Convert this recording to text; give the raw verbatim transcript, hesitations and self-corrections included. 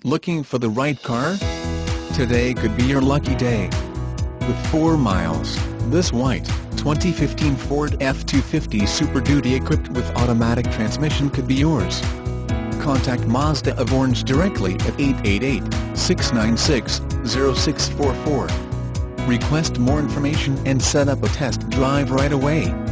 Looking for the right car? Today could be your lucky day. With four miles, this white, twenty fifteen Ford F two fifty Super Duty equipped with automatic transmission could be yours. Contact Mazda of Orange directly at eight eight eight, six nine six, zero six four four. Request more information and set up a test drive right away.